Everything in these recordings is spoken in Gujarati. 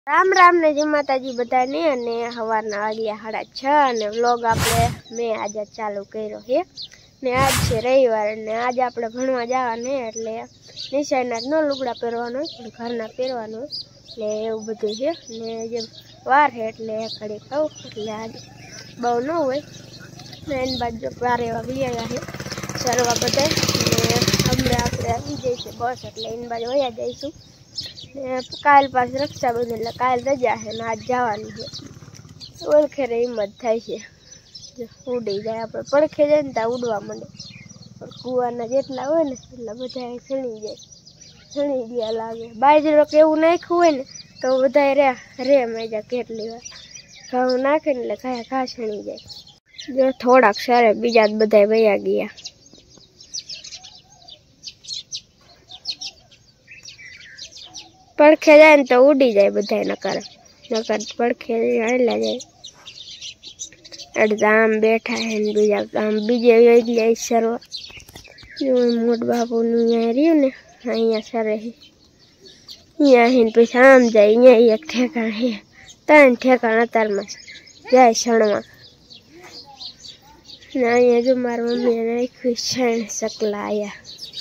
राम राम ने जय माताजी बधाने अने हवारना वाग्या 6:30 अने व्लॉग आपणे मैं आज चालू कर्यो छे ने आज छे रविवार ने आज आपणे भणवा जवाने एटले निशाळना नो लुगड़ा પહેરવાનો પણ ઘરના પહેરવાનો એટલે એવું બધું છે ને જે વાર છે એટલે ઘડી ખાવ એટલે આજ બહુ ન હોય ને એની બાદ જો 12 વાગી ગયા છે સરવા બધા ને હમણાં આપણે આવી જઈશું બસ એટલે એની બાદ વયા જઈશું काल पास रक्षाबंधन એટલે કાલ રજા છે ને આજ જવાનું છે ઓળખે રે હિંમત થાય છે ઉડી જાય આપણે પડખે જાય ને ત્યાં ઉડવા માંડે પણ કુવાના જેટલા હોય ને એટલા બધા છણી ગયા લાગે બાજરો કે એવું નાખ્યું હોય ને તો બધા રે મેજા કેટલી વાર ઘઉં નાખે ને એટલે ઘા છણી જાય જો થોડાક સારે બીજા બધા વયા ગયા પડખે જાય ને તો ઉડી જાય બધા નકર પડખે આવેલા જાય અડધા આમ બેઠા હે ને બીજા આમ બીજે જાય સરવા મોટ બાપુનું અહીંયા રહ્યું ને અહીંયા સરે અહીંયા હે પછી આમ જાય અહીંયા એક ઠેકાણ હે 3 ઠેકાણ અત્યારમાં જાય સણવા ને અહીંયા જો મારી મમ્મીએ નાખ્યું છણ સકલા આયા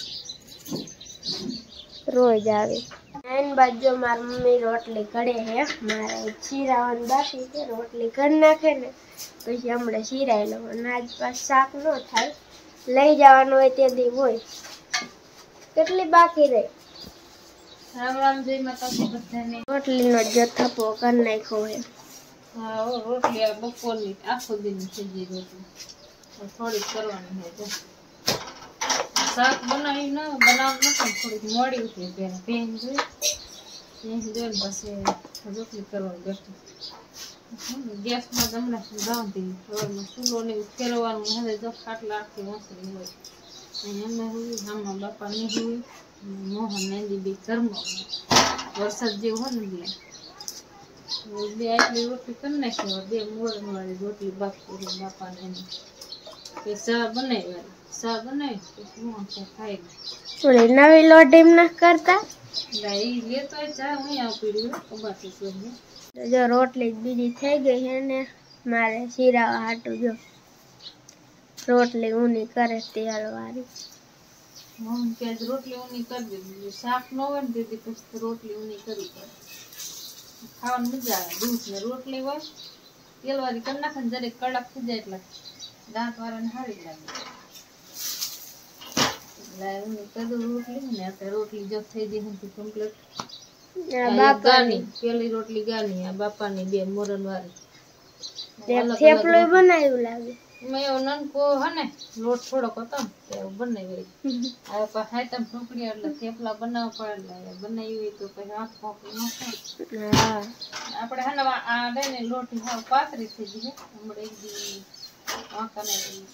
રોજ આવે एन बाजू मार मम्मी रोटली करे है मारे चीरावन बाकी है रोटली कर नाखे ने પછી હમણે ચીરાઈ લો અને આજ પાસ શાક નો થાય લઈ જવાનું હોય તે દી હોય કેટલી બાકી રહી રામ રામ જય માતાજી બધાને રોટલી નો જથ્થો કર નાખ્યો હે હા ઓ રોટલી આ બપોરની આખો દિન થઈ ગઈ રોટલી થોડી કરવાની છે જો શાક બનાવી ન થોડી મોડી ઉઠી પેન જોઈ પછી રોટલી કરવાની બેઠી ગેસમાં હમણાં રાંધી ચૂલો ને ફેરવાનું હવે જો ખાટલા આખી વાસળી હોય અમે હોય આમાં બાપા નહીં હોય મોહન નંદી બી ઘરમાં વરસાદ જેવું હોય ને એટલે બે આટલી રોટલી કરી નાખી બે મોરણવાળી રોટલી બાકી બાપાને એની ચા બનાવી ખાઈ થોડી નવી લોટ એમ ના કરતા લેતો ચા હું આપી જો રોટલી બીજી થઈ ગઈ છે ને મારે શીરાવા હાટું જો રોટલી ઊની કરે તેલ વાળી મમ્મી કે રોટલી ઊની કરી દીધી શાક ન હોય ને દીદી પછી રોટલી ઊની કરી પડે ખાવાની મજા આવે દૂધ ને રોટલી હોય તેલ વાળી કરી નાખે ને જરીક કડક થઈ જાય એટલે દાંત વાળાને સારી લાગે रोटली जब થઈ ગઈ હતી કમ્પ્લીટ બાપાની પેલી રોટલી ગાની આ બાપાની બે મોરન વાળી થેપલો બનાવ્યું લાગે મે નનકો હને લોટ થોડોક હતો તે બનાવી આ પાછા તમ ઢોકળી એટલે થેપલા બનાવવા પડે બનાવી તો પછી આંખ પોકી ન થાય હા આપણે હને આ દેને લોટ હાવ પાતળી થઈ ગઈ હમણે એક દી આંખને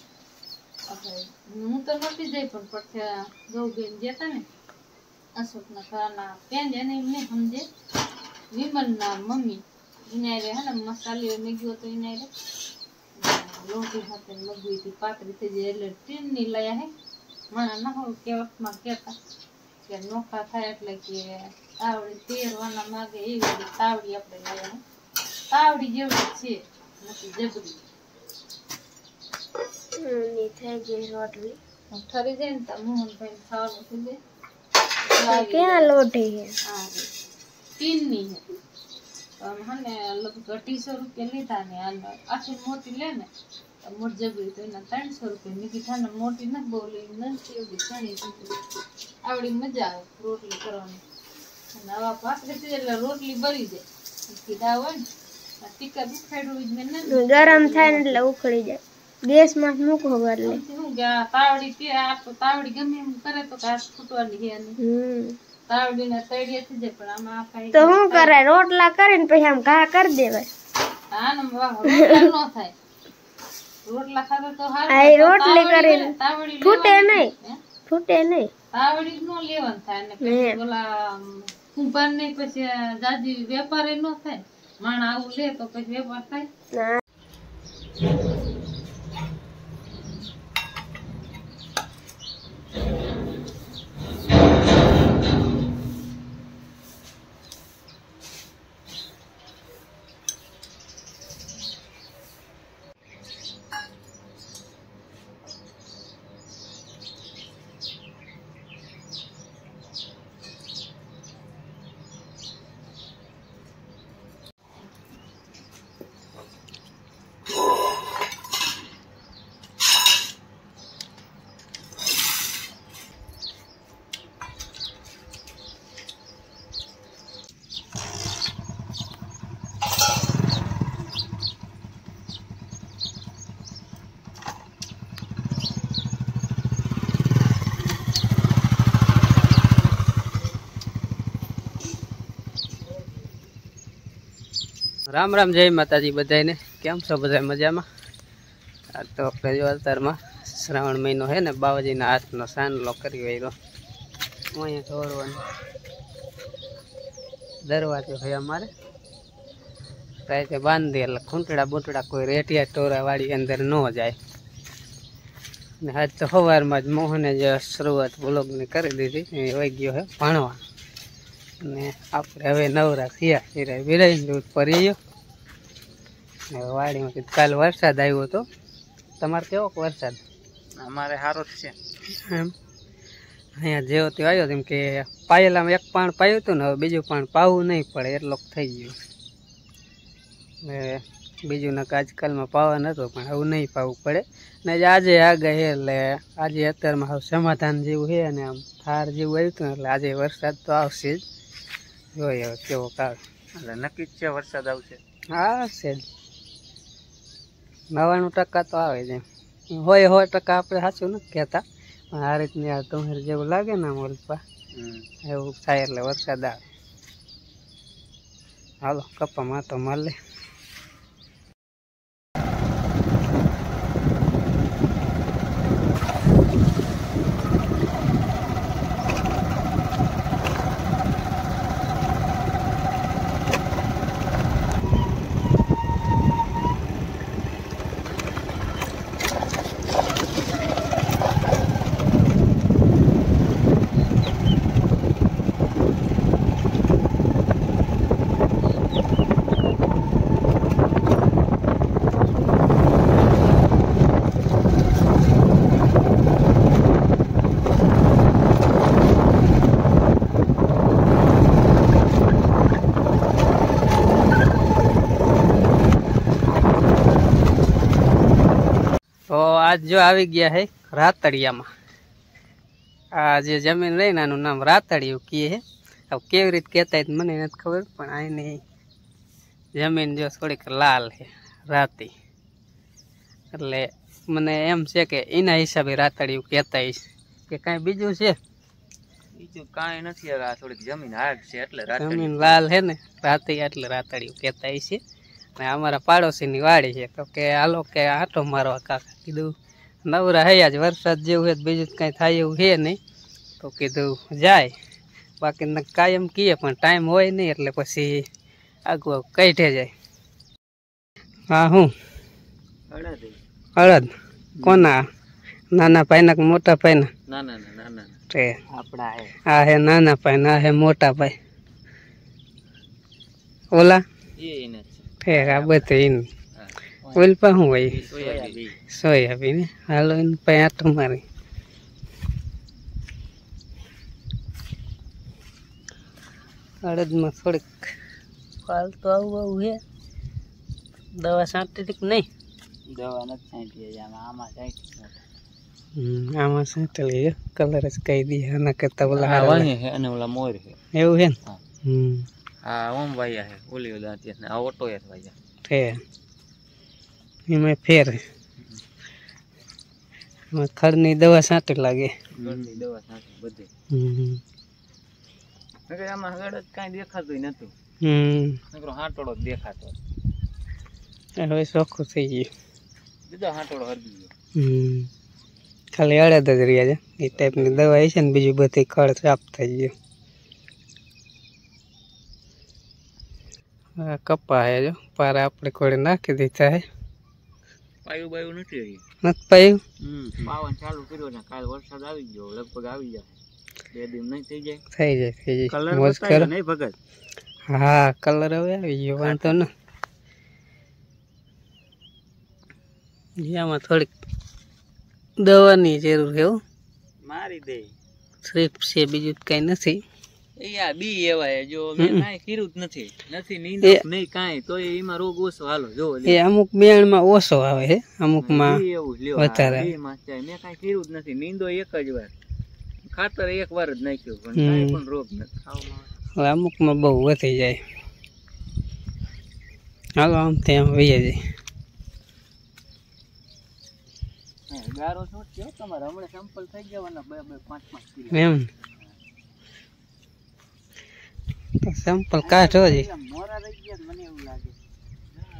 હું તો નથી જઈ પણ પડખે ગૌબેન જતા ને અશોકના ઘરના પેન એને એમને સમજે વિમલના મમ્મી ઇનારે હે ને મસાલીઓ મેગ્યો તો ઇનારે લોટી સાથે મગવી થી પાતળી થઈ જાય એટલે ટીનની લયા હે મને ન હોય કે વખતમાં કહેતા કે નોખા થાય એટલે કે તાવડી તેરવાના માગે એવી તાવડી આપણે લયા તાવડી જેવી છે નથી જબરી ની થઈ ગઈ રોટલી ઠરી જાય ને તો મોહનભાઈ ખાવાનું થઈ જાય ક્યાં લોટી હે આ તીનની હે હને લગભગ 250 રૂપિયા લીધા ને આખી મોટી લે ને મોટ જબરી તો એના 300 રૂપિયા નીકળ્યા ને મોટી ન બોલી નથી એવી ઘણી આવડી મજા આવે રોટલી કરવાની અને આવા પાછળથી એટલે રોટલી બળી જાય કીધા હોય ને ટીકા દુખાડું જ ને ગરમ થાય ને એટલે ઉખડી જાય ગેસ માં મૂકો એટલે હું ગયા તાવડી કે આ તો તાવડી ગમે એમ કરે તો ઘાસ ફૂટવાની છે ને તાવડી ને તળિયે થઈ જાય પણ આમાં ખાઈ તો હું કરે રોટલા કરીને પછી આમ ઘા કરી દેવાય હા ને રોટલા નો થાય રોટલા ખાતો તો હાર આ રોટલી કરીને તાવડી ફૂટે નહીં તાવડી નો લેવાનું થાય ને પછી ઓલા કુંભાર ને પછી જાજી વેપારી નો થાય માણા આવું લે તો પછી વેપાર થાય राम राम जय माताजी बधाई ने केम छो बधाई मजा में। आ तो अपने जो अवतार में श्रावण महीनो है ने बाबाजी ना हाथ नो सांडलो करी व्यो अँ ढोरवा दरवाजो है अमारे राते बांध दे एट खूंटड़ा बूंटड़ा कोई रेटिया टोरा वाड़ी अंदर न जाए। आज तो सवार में ज मोहने जो शुरुआत ब्लॉग ने कर दी वही गयो है भणवा ने आपणे हवे नवरा थिया सिराय विराई दूध पड़ी गयो वाड़ी में काल वरसाद आव्यो तो तमारे केवो वरसाद? अमारे हारो ज छे एम अहींया जेવો त्यो आव्यो तेम के पायेलामां एक पाण पायुं हतुं ने हवे बीजुं पाण पावुं नहीं पड़े એટલો થઈ ગયો ने बीजू न आजकल में पावा नतो पण हवे नहीं पावुं पड़े ने आज आगे है એટલે આજે અત્યારમાં હવે સમાધાન જેવું છે અને આમ થાર જેવું આવ્યું હતું એટલે આજે વરસાદ તો આવશે જ જોઈએ હવે કેવો કાળ એટલે નક્કી જ છે વરસાદ આવશે આવશે જ 99% તો આવે છે હોય 100% આપણે સાચું નથી કહેતા પણ આ રીતની આ તમારે જેવું લાગે ને મોલપા એવું થાય એટલે વરસાદ આવે હાલો કપ્પામાં તો માર લે तो आज जो આવી ગયા है રાતડિયામાં આ જે જમીન લઈને આનું નામ રાતડિયું કીએ છે હવે કેવી રીતે કહેતા હોય મને નથી ખબર પણ આની જમીન જો થોડીક લાલ છે રાતી એટલે મને એમ છે કે એના હિસાબે રાતડિયું કહેતા હશે કે કાંઈ બીજું છે બીજું કાંઈ નથી હવે આ થોડીક જમીન હાર્ડ છે એટલે જમીન લાલ છે ને રાતી એટલે રાતડિયું કહેતા હશે ને અમારા પાડોશીની વાડી છે તો કે હાલો કે આંટો મારવા કાકા કીધું નવરા હૈયા જ વરસાદ જેવું છે બીજું કાંઈ થાય એવું છે નહીં તો કીધું જાય બાકી કાયમ કીએ પણ ટાઈમ હોય નહીં એટલે પછી આગું કાઢે જાય હા હું અડદ કોના નાના ભાઈના કે મોટા ભાઈના નાના તે આપણા હે આ હે નાના ભાઈ ના હે મોટા ભાઈ ઓલા એને ફેર આ બધું ઓઇલ પા શું હોય સોયાબીન હાલો એને પછી આટો મારી અડદમાં થોડીક ફાલ તો આવું છે દવા છાંટી કે નહીં દવા નથી છાંટી આમાં છાંટી આમાં છાંટેલી કલર જ કહી દઈએ આના કરતા ઓલા છે અને ઓલા મોર છે એવું છે ને આ ઓમ વાયા છે ઓલી ઓલા ને આ ઓટો યાર વાયા છે એમાં ફેર એમાં ખડની દવા છાંટી લાગે ખડની દવા છાંટી બધે નકર આમાં ગળદ કાંઈ દેખાતું નતું નકરો હાટોડો દેખાતો હવે ચોખ્ખું થઈ ગયું બીજો હાટોડો હરગી ગયો ખાલી અડદ જ રહ્યા છે એ ટાઈપની દવા છે ને બીજું બધી ખડ સાફ થઈ ગયું કપા હે જો પારા આપણે કોડે નાખી દીધા હે પાયું નથી નથી પાયું પાવન ચાલુ કર્યો ને કાલ વરસાદ આવી ગયો લગભગ આવી જાય 2 દિન નહીં થઈ જાય કલર મોજ કરો નહીં ભગત હા કલર હવે આવી ગયો વાંધો ન આમાં થોડીક દવાની જરૂર છે મારી દે સ્ટ્રીપ છે બીજું કઈ નથી યા બી એવા જો મેં કાંઈ કર્યું જ નથી નીંદો નહીં કાંઈ તો એમાં રોગ ઓછો હાલો જો એ અમુક બિયાણમાં ઓછો આવે છે અમુકમાં એવું લ્યો વધારે મેં કાંઈ કર્યું જ નથી નીંદો એક જ વાર ખાતર એક વાર જ નાખ્યું પણ કાંઈ પણ રોગ નથી હવે અમુકમાં બહુ વધી જાય હાલો આમ ત્યાં વહી જાય ગારો છોડ છે તમારે હમણાં સેમ્પલ થઈ જવાના 2-5 કિલો એમ સેમ્પલ કાઢો જી મોરા રહી ગયા મને એવું લાગે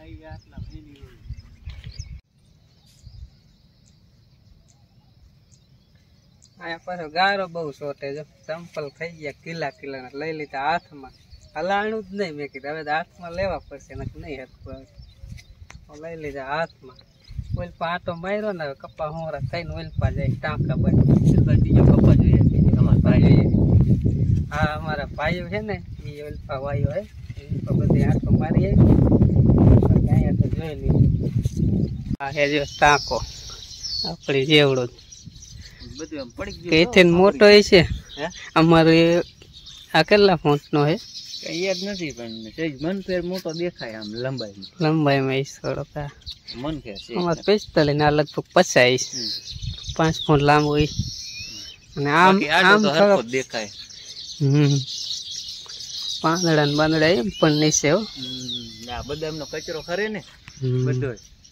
અહીંયા પાછો ગારો બહુ સોટે જો ચંપલ થઈ ગયા કિલ્લા કિલ્લા લઈ લીધા હાથમાં હલાણું જ નહીં મેં કીધું હવે હાથમાં લેવા પડશે નથી નહીં હકવું લઈ લીધા હાથમાં ઓલપા આટો માર્યો ને હવે કપા હોરા થઈને ઓલપા જાય ટાંકા બંધ બીજો કપા જોઈએ અમારા ભાઈ હા અમારા ભાઈઓ છે ને એ ઓલપા વાયો હે બધી આટો મારી આવી અહીંયા તો જોઈ લીધું હા હે જો ટાંકો આપણી જેવડો બધું આમ પડી ગયું કેથેન મોટો છે અમારે આ કેટલા ફૂટ નો હે યાદ નથી પણ સેજ મન ફેર મોટો દેખાય આમ લંબાઈમાં થોડોક મન ફેર છે અમારે 45 ને આ લગભગ 50 5 ફૂટ લાંબો હોય અને આમ આમ થોડો દેખાય પાંદડા ને બાંદડા એમ પણ નીચે હો આ બદામનો કચરો ખરે ને બધો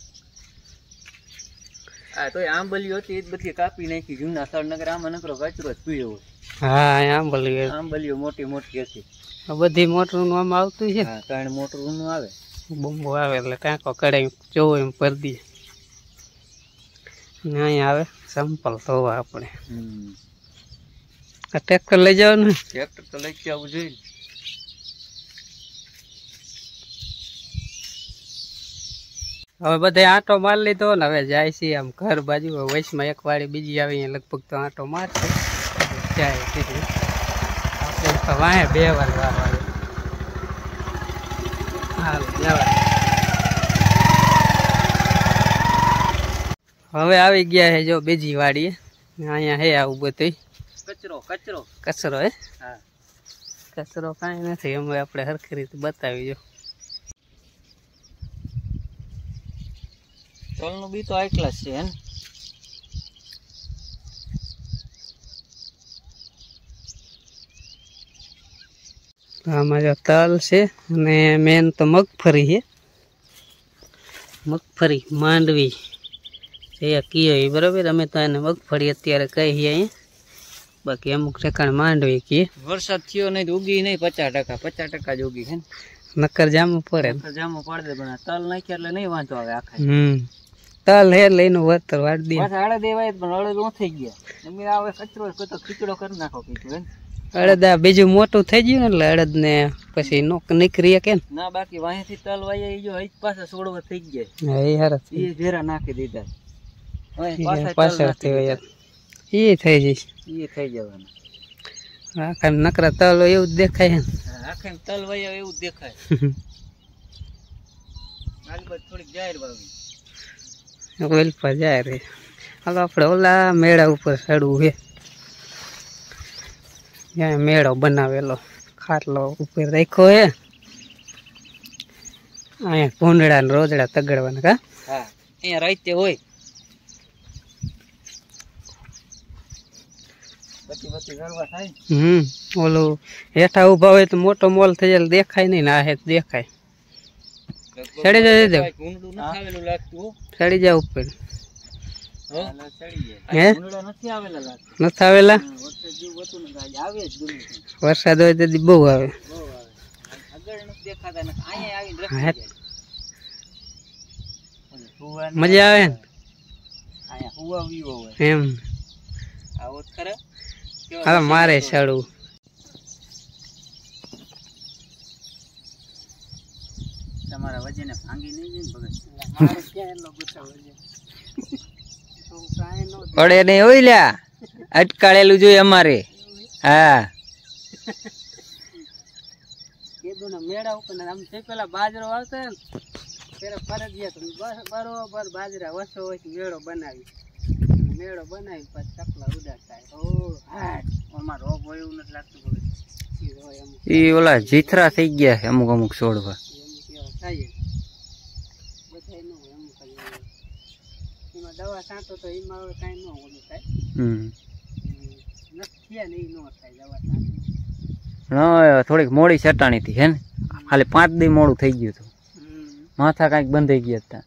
આ તો આંબલીઓ હતી એ બધી કાપી નાખી જૂના સ્થળનગર આમાં નકરો કચરો જ પીળ્યો હા આંબલીઓ મોટી મોટી હતી બધી મોટરું નું આમ આવતું છે હા ત્રણ મોટરું નું આવે બોમ્બો આવે એટલે ટાંકો કડાઈ જોવો એમ ભરી દઈએ ને અહીંયા આવે સંપલ ધોવા આપણે આ ટ્રેક્ટર લઈ જવાનું ને ટ્રેક્ટર તો લઈ જવું જોઈએ હવે બધા આંટો માર લીધો ને હવે જાય છે આમ ઘર બાજુ વૈશમાં એક વાળી બીજી આવી અહીંયા લગભગ તો આંટો મારશે જાય સીધી આપણે તો વાંહે 2 વાર હાલ હવે આવી ગયા છે જો બીજી વાડી અહીંયા હે આવું બધું કચરો હે હા કચરો કાંઈ નથી અમે આપણે સરખી રીતે બતાવી જો તલનું બી તો હાઈ ક્લાસ છે હે આમાં જો તલ છે અને મેન તો મગફળી છે મગફળી માંડવી છે કીએ બરાબર અમે તો એને મગફળી અત્યારે કહીએ અહીંયા બાકી અમુક ઠેકાણે માંડવી કીએ વરસાદ થયો નહીં તો ઉગી નહીં 50% જ ઉગી છે નક્કર જામું પડે પણ તલ નાખ્યા એટલે નહીં વાંધો આવે આખા તલ હે લઈને વતર વાળી દે પાછા અડદ દેવાય પણ અડદ નો થઈ ગયા એમ આવે કચરો કોઈ તો ખીચડો કરી નાખો કીધું અડદ આ બીજું મોટું થઈ ગયું ને એટલે અડદ ને પછી નોક નીકળી કે ના બાકી વાંહેથી તલ વાય જો હઈ પાછા છોડવા થઈ ગયા હા એ હારા એ ભેરા નાખી દીધા પાછળ થઈ યાર એ થઈ જઈશ એ થઈ જવાનું આખા નકરા તલ એવું જ દેખાય ને આખા તલ વાય એવું દેખાય આગળ થોડીક જાહેર વાવી ઓલ પર જાય રે હાલો આપણે ઓલા મેળા ઉપર ચડવું છે ત્યાં મેળો બનાવેલો ખાટલો ઉપર રાખ્યો હે અહીંયા ભૂંડડા ને રોજડા તગડવાના કા હા અહીંયા રાતે હોય બધી ગરવા થાય ઓલું હેઠા ઉભા હોય તો મોટો મોલ થઈ જાય દેખાય નહીં ને આ હે દેખાય ચડી જાય ચડી જાય ઉપર નથી આવેલા વરસાદ હોય તો બહુ આવે મજા આવે ને એમ હવે મારે ચડવું તમારા વજને ભાંગી નહીં જાય ને ભગત પડે નહીં હોય લ્યા અટકાળેલું જોઈએ અમારે હા મેળા ઉપર આમ પેલા બાજરો આવતો ને ત્યારે ફરજિયાત બરોબર બાજરા વસો હોય મેળો બનાવી પછી ચકલા ઉડા થાય આમાં રોગ હોય એવું નથી લાગતું એ ઓલા જીથરા થઈ ગયા છે અમુક અમુક છોડવા થાય બધા ન હોય અમુક એમાં દવા છાંટો તો એમાં હવે કાંઈ ન ઓલું થાય નથી ને એ ન થાય દવા છાંટો થોડીક મોડી ચટાણી હતી હે ને ખાલી 5 દી મોડું થઈ ગયું હતું માથા કાંઈક બંધાઈ ગયા હતા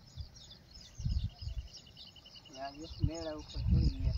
મેળા ઉપર થઈ ગયા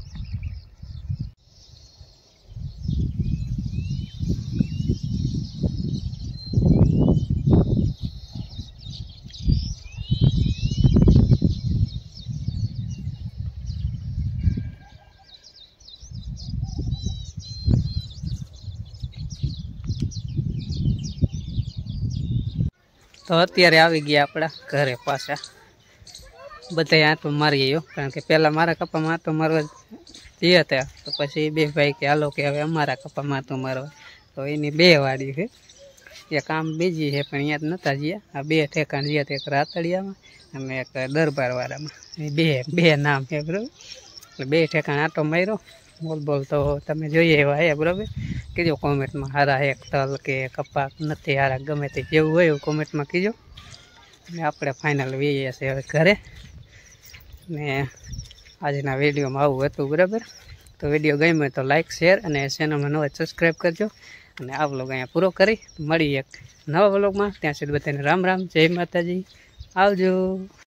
તો અત્યારે આવી ગયા આપણા ઘરે પાછા. બધા આંટો મારી ગયો, કારણ કે પહેલાં મારા કપામાં આંટો મારવા જઈએ હતા, તો પછી બે ભાઈ કે હાલો કે હવે અમારા કપામાં આંટો મારવા. તો એની 2 વાડી છે, એક આમ બીજી છે પણ અહીંયા જ નહોતા ગયા. આ 2 ઠેકાણ ગયા, એક રાતડિયામાં અને એક દરબારવાળામાં. એ બે નામ છે બરાબર. એટલે 2 ઠેકાણ આંટો માર્યો. બોલ તો તમે જોઈએ એવા હે બરાબર. કીજો કોમેન્ટમાં હારા એક તલ કે કપાક નથી હારા, ગમે તે જેવું હોય એવું કોમેન્ટમાં કીજો. અને આપણે ફાઇનલ વહીએ છીએ હવે ઘરે. ને આજના વિડીયોમાં આવું હતું બરાબર. તો વિડીયો ગમ્યો તો લાઇક શેર અને ચેનલમાં નવા સબસ્ક્રાઈબ કરજો. અને આ વ્લોગ અહીંયા પૂરો કરી મળીએ એક નવા વ્લોગમાં. ત્યાં સુધી બધાને રામ રામ, જય માતાજી, આવજો.